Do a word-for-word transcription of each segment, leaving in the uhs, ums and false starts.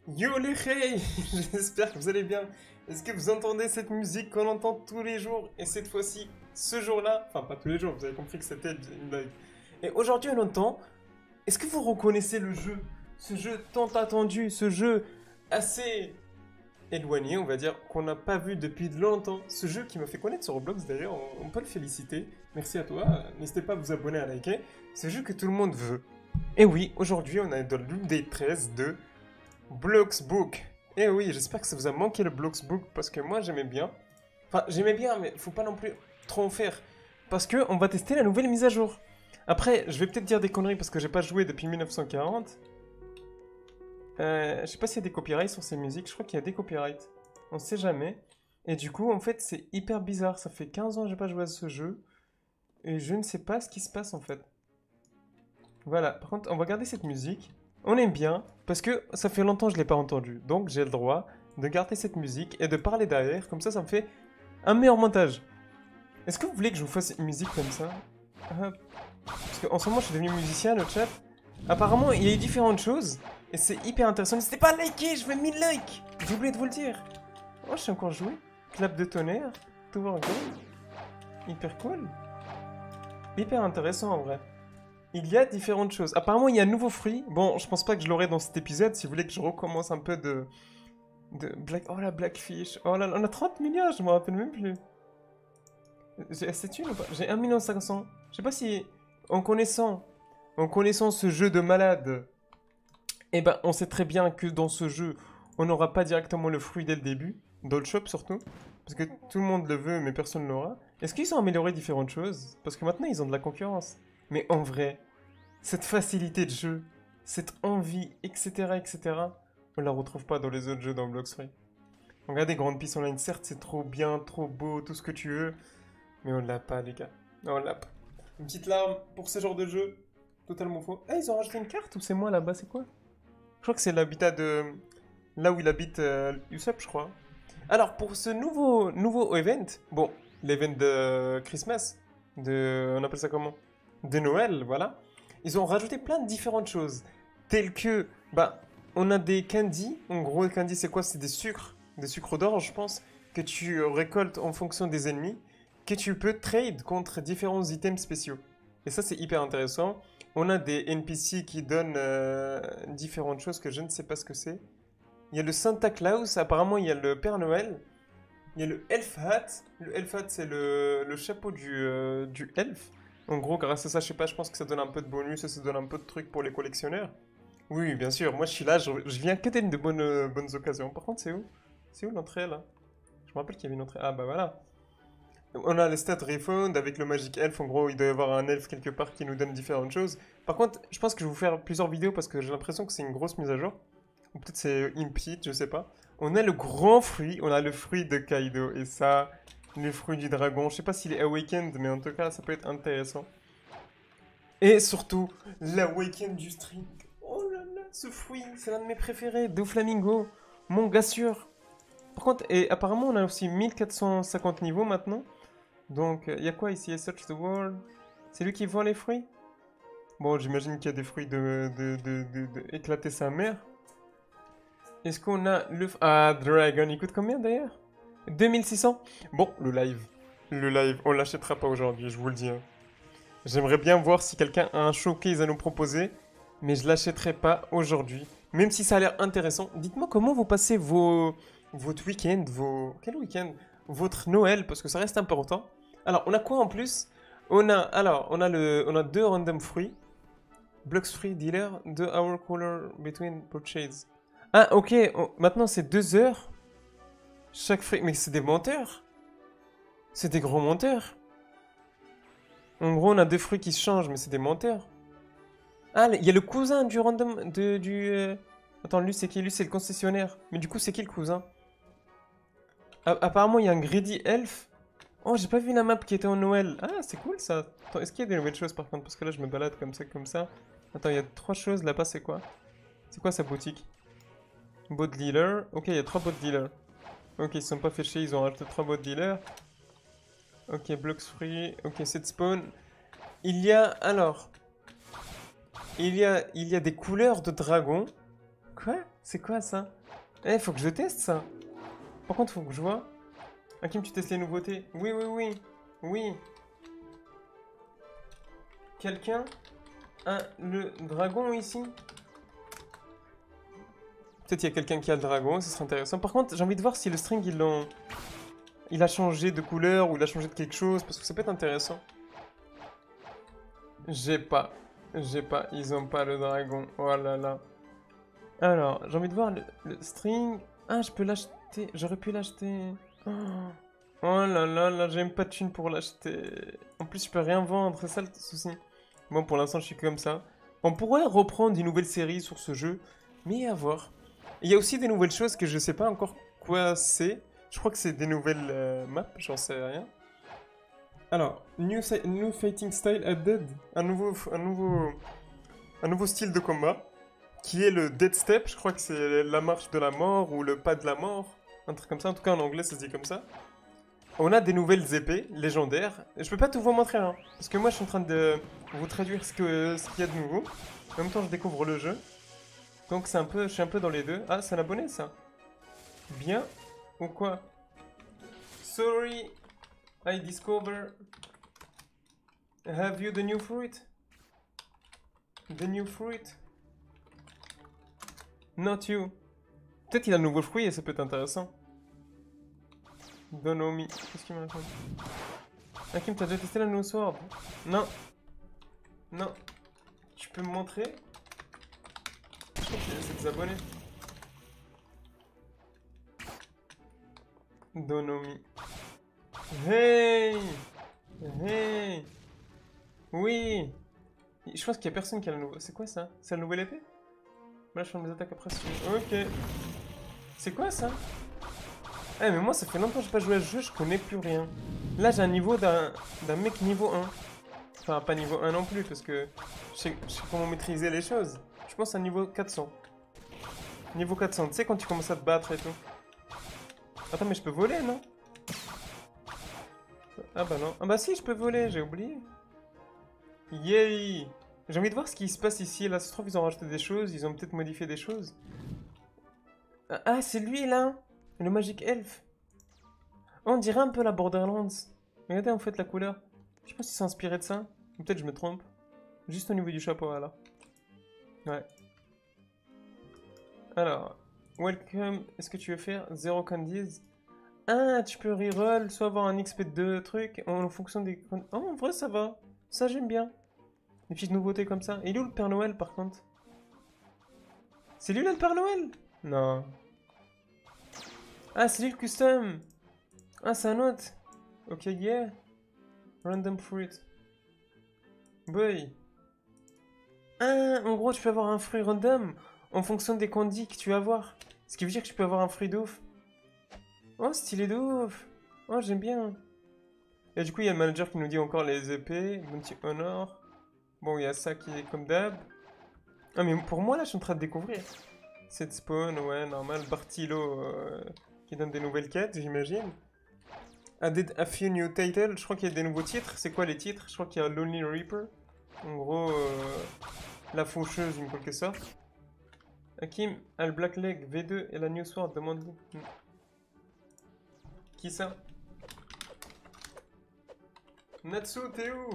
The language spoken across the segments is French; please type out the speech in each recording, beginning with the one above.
Yo les hey, j'espère que vous allez bien. Est-ce que vous entendez cette musique qu'on entend tous les jours et cette fois-ci, ce jour-là, enfin pas tous les jours, vous avez compris que c'était une blague. Et aujourd'hui on entend, est-ce que vous reconnaissez le jeu? Ce jeu tant attendu, ce jeu assez éloigné, on va dire, qu'on n'a pas vu depuis longtemps. Ce jeu qui m'a fait connaître sur Roblox d'ailleurs, on, on peut le féliciter. Merci à toi, n'hésitez pas à vous abonner, à liker. C'est un jeu que tout le monde veut. Et oui, aujourd'hui on est dans l'update treize de Bloxbook. Eh oui, j'espère que ça vous a manqué le Bloxbook parce que moi j'aimais bien. Enfin, j'aimais bien, mais faut pas non plus trop en faire. Parce que on va tester la nouvelle mise à jour. Après, je vais peut-être dire des conneries parce que j'ai pas joué depuis mille neuf cent quarante. Euh, je sais pas s'il y a des copyrights sur ces musiques, je crois qu'il y a des copyrights. On sait jamais. Et du coup, en fait, c'est hyper bizarre. Ça fait quinze ans que j'ai pas joué à ce jeu. Et je ne sais pas ce qui se passe en fait. Voilà, par contre, on va garder cette musique. On aime bien, parce que ça fait longtemps que je ne l'ai pas entendu. Donc j'ai le droit de garder cette musique et de parler derrière. Comme ça, ça me fait un meilleur montage. Est-ce que vous voulez que je vous fasse une musique comme ça? Hop. Parce qu'en ce moment, je suis devenu musicien, le chat. Apparemment, il y a eu différentes choses. Et c'est hyper intéressant. N'hésitez pas à liker, je veux mille likes. J'ai oublié de vous le dire. Oh, je sais encore jouer. Clap de tonnerre. Tower Gold. Hyper cool. Hyper intéressant en vrai. Il y a différentes choses. Apparemment, il y a un nouveau fruit. Bon, je pense pas que je l'aurai dans cet épisode. Si vous voulez que je recommence un peu de... de Black... Oh la Blackfish. Oh là là, on a trente millions, je me rappelle même plus. J'ai assez de thunes ou pas? J'ai un million cinq cents. Je sais pas si... En connaissant... En connaissant ce jeu de malade... Eh ben, on sait très bien que dans ce jeu, on n'aura pas directement le fruit dès le début. Dans le shop surtout. Parce que tout le monde le veut, mais personne ne l'aura. Est-ce qu'ils ont amélioré différentes choses? Parce que maintenant, ils ont de la concurrence. Mais en vrai, cette facilité de jeu, cette envie, et cetera, et cetera, on la retrouve pas dans les autres jeux dans Blox Free. Regardez Grande Peace Online, certes c'est trop bien, trop beau, tout ce que tu veux, mais on l'a pas les gars. On l'a pas. Une petite larme pour ce genre de jeu, totalement faux. Ah, ils ont rajouté une carte ou c'est moi là-bas, c'est quoi? Je crois que c'est l'habitat de... Là où il habite euh, Usopp, je crois. Alors, pour ce nouveau, nouveau event, bon, l'event de Christmas, de... on appelle ça comment? De Noël, voilà. Ils ont rajouté plein de différentes choses. Telles que, bah, on a des candies. En gros, les candies, c'est quoi? C'est des sucres, des sucres d'orge, je pense, que tu récoltes en fonction des ennemis, que tu peux trade contre différents items spéciaux. Et ça, c'est hyper intéressant. On a des N P C qui donnent euh, différentes choses que je ne sais pas ce que c'est. Il y a le Santa Claus, apparemment, il y a le Père Noël. Il y a le Elf Hat. Le Elf Hat, c'est le, le chapeau du, euh, du elfe. En gros, grâce à ça, je sais pas, je pense que ça donne un peu de bonus et ça donne un peu de trucs pour les collectionneurs. Oui, bien sûr, moi je suis là, je, je viens que de bonnes, euh, bonnes occasions. Par contre, c'est où? C'est où l'entrée là? Je me rappelle qu'il y avait une entrée. Ah bah voilà. On a les stats refund avec le Magic Elf. En gros, il doit y avoir un elfe quelque part qui nous donne différentes choses. Par contre, je pense que je vais vous faire plusieurs vidéos parce que j'ai l'impression que c'est une grosse mise à jour. Ou peut-être c'est impit, je sais pas. On a le grand fruit, on a le fruit de Kaido. Et ça, le fruit du dragon. Je sais pas s'il est awakened, mais en tout cas, ça peut être intéressant. Et surtout, l'awaken du string. Oh là là, ce fruit, c'est l'un de mes préférés. Doflamingo, mon gars sûr. Par contre, et apparemment, on a aussi mille quatre cent cinquante niveaux maintenant. Donc, il y a quoi ici? Search the world. C'est lui qui vend les fruits? Bon, j'imagine qu'il y a des fruits de, de, de, de, de éclater sa mère. Est-ce qu'on a le... Ah, Dragon, il coûte combien d'ailleurs? deux mille six cents. Bon, le live. Le live, on l'achètera pas aujourd'hui, je vous le dis. Hein. J'aimerais bien voir si quelqu'un a un showcase à nous proposer, mais je l'achèterai pas aujourd'hui. Même si ça a l'air intéressant. Dites-moi comment vous passez vos... votre week-end, vos... Quel week-end? Votre Noël, parce que ça reste important. Alors, on a quoi en plus? On a... Alors, on a, le... on a deux random fruits. Blocks free dealer, deux hour cooler between purchase. Ah, ok, on... maintenant c'est deux heures. Chaque fruit... Mais c'est des menteurs. C'est des gros menteurs. En gros, on a deux fruits qui se changent, mais c'est des menteurs. Ah, il y a le cousin du random... De, du... Euh... Attends, lui, c'est qui? Lui, c'est le concessionnaire. Mais du coup, c'est qui le cousin? A Apparemment, il y a un Greedy Elf. Oh, j'ai pas vu la map qui était en Noël. Ah, c'est cool, ça. Attends, est-ce qu'il y a des nouvelles choses, par contre? Parce que là, je me balade comme ça, comme ça. Attends, il y a trois choses. Là-bas, c'est quoi? C'est quoi, sa boutique? Bot dealer. Ok, il y a trois bot dealers. Ok, ils se sont pas fait chier, ils ont rajouté trois bot dealers. Ok, blocks free. Ok, set spawn. Il y a... Alors... Il y a, il y a des couleurs de dragon. Quoi? C'est quoi ça? Eh, faut que je teste ça. Par contre, faut que je vois. Hakim, tu testes les nouveautés? Oui, oui, oui. Oui. Quelqu'un a le dragon ici? Peut-être il y a quelqu'un qui a le dragon, ce serait intéressant. Par contre, j'ai envie de voir si le string, il, en... il a changé de couleur ou il a changé de quelque chose, parce que ça peut être intéressant. J'ai pas. J'ai pas. Ils ont pas le dragon. Oh là là. Alors, j'ai envie de voir le, le string. Ah, je peux l'acheter. J'aurais pu l'acheter. Oh. Oh là là, là, j'ai même pas de thune pour l'acheter. En plus, je peux rien vendre, c'est ça le souci. Bon, pour l'instant, je suis comme ça. On pourrait reprendre une nouvelle série sur ce jeu, mais à voir. Il y a aussi des nouvelles choses que je sais pas encore quoi c'est. Je crois que c'est des nouvelles euh, maps, j'en sais rien. Alors, new, new fighting style added, un nouveau, un nouveau, un nouveau style de combat, qui est le dead step. Je crois que c'est la marche de la mort ou le pas de la mort, un truc comme ça. En tout cas, en anglais, ça se dit comme ça. On a des nouvelles épées légendaires. Je peux pas tout vous montrer, hein, parce que moi, je suis en train de vous traduire ce que ce qu'il y a de nouveau. En même temps, je découvre le jeu, donc c'est un peu, je suis un peu dans les deux. Ah, c'est un abonné, ça. Bien ou quoi? Sorry. I discover. Have you the new fruit? The new fruit? Not you. Peut-être qu'il a un nouveau fruit et ça peut être intéressant. Donomi. Qu'est-ce qu'il m'a raconté? Hakim, t'as déjà testé la new sword? Non. Non. Tu peux me montrer? Je crois que c'est des abonnés. Donomi. Hey! Hey! Oui! Je pense qu'il y a personne qui a le nouveau. C'est quoi ça? C'est la nouvelle épée? Là, je fais mes attaques après. Ok. C'est quoi ça? Eh, mais moi, ça fait longtemps que j'ai pas joué à ce jeu, je connais plus rien. Là, j'ai un niveau d'un d'un mec niveau un. Enfin, pas niveau un non plus, parce que je sais, je sais comment maîtriser les choses. Je pense à niveau quatre cents. Niveau quatre cents, tu sais, quand tu commences à te battre et tout. Attends, mais je peux voler, non? Ah bah non. Ah bah si, je peux voler, j'ai oublié. Yay! J'ai envie de voir ce qui se passe ici. Là, ça se trouve, ils ont rajouté des choses, ils ont peut-être modifié des choses. Ah, ah, c'est lui, là! Le Magic Elf. Oh, on dirait un peu la Borderlands. Regardez, en fait, la couleur. Je pense qu'ils sont inspirés de ça. Peut-être je me trompe. Juste au niveau du chapeau, là. Ouais. Alors, welcome. Est-ce que tu veux faire zéro candies? Ah, tu peux reroll, soit avoir un X P de deux trucs en fonction des... Oh, en vrai, ça va. Ça, j'aime bien. Des petites nouveautés comme ça. Et il est où le Père Noël, par contre? C'est lui, là, le Père Noël? Non. Ah, c'est lui, le custom. Ah, c'est un autre. Ok, yeah. Random fruit. Boy. Ah, en gros, tu peux avoir un fruit random en fonction des candies que tu vas avoir. Ce qui veut dire que tu peux avoir un fruit de ouf. Oh, stylé de ouf. Oh, j'aime bien. Et du coup, il y a le manager qui nous dit encore les épées. Bounty Honor. Bon, il y a ça qui est comme d'hab. Ah, mais pour moi, là, je suis en train de découvrir. Set spawn, ouais, normal. Bartilo euh, qui donne des nouvelles quêtes, j'imagine. Added a few new titles. Je crois qu'il y a des nouveaux titres. C'est quoi les titres? Je crois qu'il y a Lonely Reaper. En gros, euh, la faucheuse, en quelque sorte. Hakim a le Black Leg V deux et la New Sword. Demande-lui. Qui ça? Natsu, t'es où?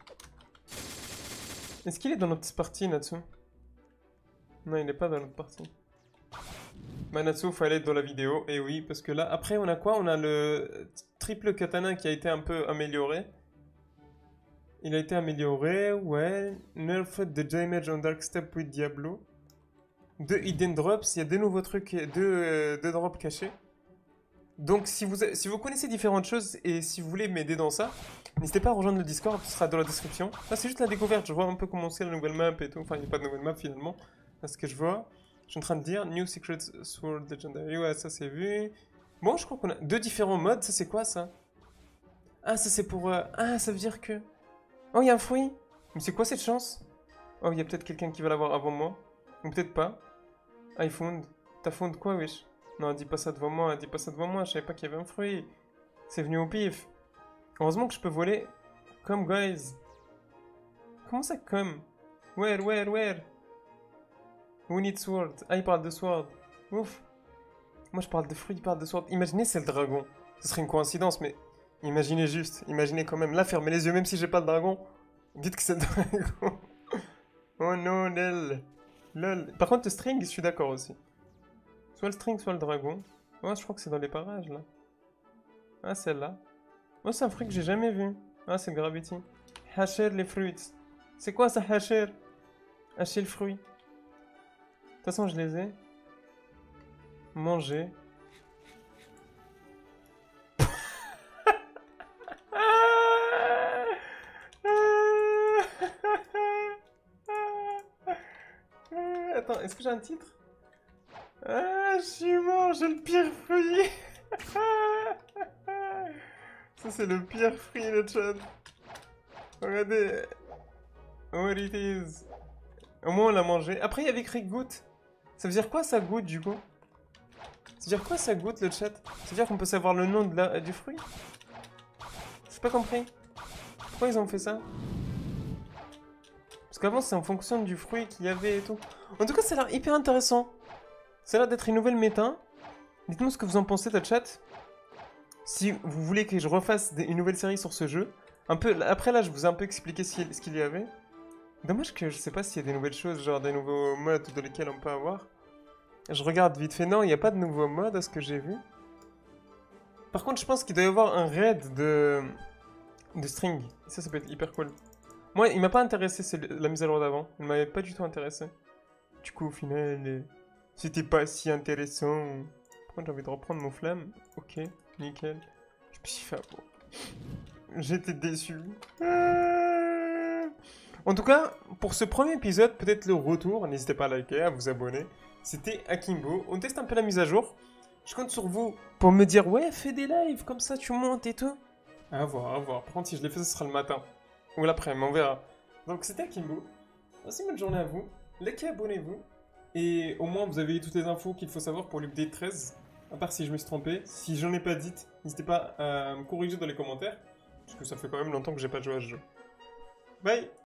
Est-ce qu'il est dans notre partie, Natsu? Non, il n'est pas dans notre partie. Bah, Natsu, il fallait être dans la vidéo. Et oui, parce que là, après, on a quoi? On a le triple katana qui a été un peu amélioré. Il a été amélioré, ouais. Nerfed the damage on Dark Step with Diablo. Deux hidden drops, il y a deux nouveaux trucs, deux, euh, deux drops cachés. Donc si vous, si vous connaissez différentes choses et si vous voulez m'aider dans ça, n'hésitez pas à rejoindre le Discord, ce sera dans la description. Là c'est juste la découverte, je vois un peu comment c'est la nouvelle map et tout. Enfin il n'y a pas de nouvelle map finalement, à ce que je vois. Je suis en train de dire New Secret Sword Legendary, ouais ça c'est vu. Bon je crois qu'on a deux différents modes, ça c'est quoi ça? Ah ça c'est pour... Euh... Ah ça veut dire que... Oh il y a un fruit. Mais c'est quoi cette chance? Oh il y a peut-être quelqu'un qui va l'avoir avant moi. Ou peut-être pas. I found. T'as found quoi wesh? Non, dis pas ça devant moi, dis pas ça devant moi, je savais pas qu'il y avait un fruit. C'est venu au pif. Heureusement que je peux voler. Come, guys. Comment ça, come? Where, where, where? We need sword. Ah, il parle de sword. Ouf. Moi, je parle de fruits, il parle de sword. Imaginez, c'est le dragon. Ce serait une coïncidence, mais imaginez juste. Imaginez quand même. Là, fermez les yeux, même si j'ai pas le dragon. Dites que c'est le dragon. Oh non, lol. Lol. Par contre, le string, je suis d'accord aussi. Soit le string, soit le dragon. Oh, je crois que c'est dans les parages, là. Ah, celle-là. Oh, c'est un fruit que j'ai jamais vu. Ah, c'est le gravity. Hacher les fruits. C'est quoi ça, hacher? Hacher le fruit. De toute façon, je les ai. Manger. Attends, est-ce que j'ai un titre? Ah, je suis mort, j'ai le pire fruit. Ça, c'est le pire fruit, le chat. Regardez. What it is. Au moins, on l'a mangé. Après, il y avait écrit goutte. Ça veut dire quoi, ça goûte, du coup? Ça veut dire quoi, ça goûte, le chat? Ça veut dire qu'on peut savoir le nom de la... du fruit? J'ai pas compris. Pourquoi ils ont fait ça? Parce qu'avant, c'est en fonction du fruit qu'il y avait et tout. En tout cas, ça a l'air hyper intéressant. Ça a l'air d'être une nouvelle méta. Dites-moi ce que vous en pensez, le chat. Si vous voulez que je refasse des, une nouvelle série sur ce jeu. Un peu, après, là, je vous ai un peu expliqué ce qu'il y avait. Dommage que je sais pas s'il y a des nouvelles choses, genre des nouveaux modes dans lesquels on peut avoir. Je regarde vite fait. Non, il n'y a pas de nouveaux modes à ce que j'ai vu. Par contre, je pense qu'il doit y avoir un raid de, de string. Ça, ça peut être hyper cool. Moi, il m'a pas intéressé la mise à jour d'avant. Il m'avait pas du tout intéressé. Du coup, au final, c'était pas si intéressant. Par contre, j'ai envie de reprendre mon flamme. Ok, nickel. Je me suis fait avoir. J'étais déçu. En tout cas, pour ce premier épisode, peut-être le retour, n'hésitez pas à liker, à vous abonner. C'était Akimbo. On teste un peu la mise à jour. Je compte sur vous pour me dire, ouais, fais des lives, comme ça tu montes et tout. À voir, à voir. Par contre, si je l'ai fait, ce sera le matin. Ou l'après-midi, on verra. Donc c'était Akimbo. Aussi, bonne journée à vous. Likez, abonnez-vous. Et au moins, vous avez toutes les infos qu'il faut savoir pour l'update treize. À part si je me suis trompé. Si j'en ai pas dites, n'hésitez pas à me corriger dans les commentaires. Parce que ça fait quand même longtemps que j'ai pas joué à ce jeu. Bye!